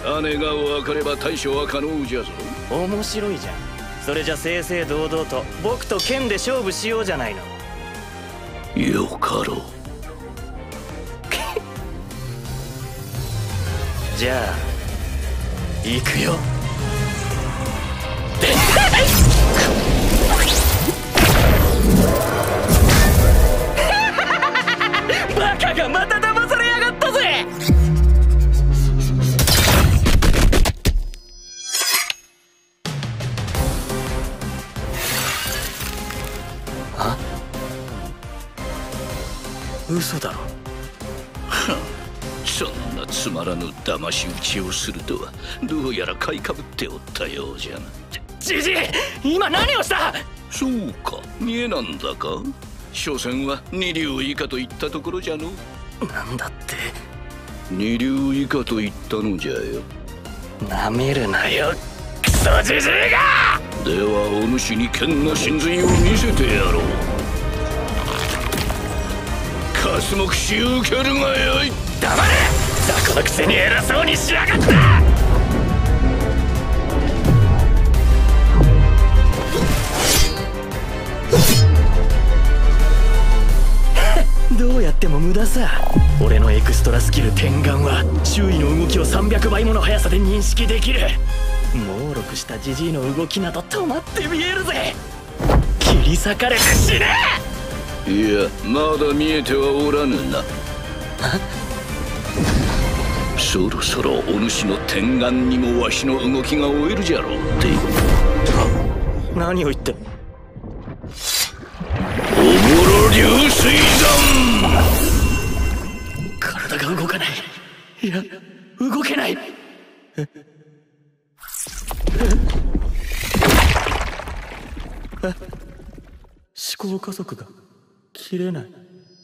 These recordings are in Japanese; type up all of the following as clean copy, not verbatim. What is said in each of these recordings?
姉が分かれば対処は可能じゃぞ。 面白いじゃん。それじゃ正々堂々と僕と剣で勝負しようじゃないの。 よかろう。 じゃあ行くよ。バカがまた騙されやがったぜ。あ、嘘だろ。 そんなつまらぬ騙し討ちをするとはどうやら買いかぶっておったようじゃな。 じじい、今何をした？ そうか、見えなんだか。所詮は二流以下と言ったところじゃの。 なんだって。 二流以下と言ったのじゃよ。 なめるなよ、クソじじいが。 ではお主に剣の真髄を見せてやろう。かす目し受けるがよい。 黙れ。雑魚のくせに偉そうにしやがった。どうやっても無駄さ。俺のエクストラスキル天眼は周囲の動きを300倍もの速さで認識できる。猛録したジジイの動きなど止まって見えるぜ。切り裂かれて死ね。 いや、まだ見えてはおらぬな。そろそろお主の天眼にもわしの動きが追えるじゃろうって。 何を言って。 おもろ流水山。 体が動かない。いや、動けない。思考加速が切れない。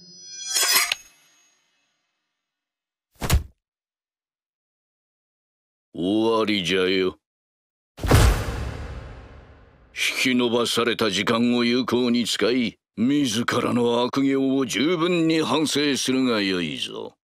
終わりじゃよ。引き延ばされた時間を有効に使い、自らの悪行を十分に反省するがよいぞ。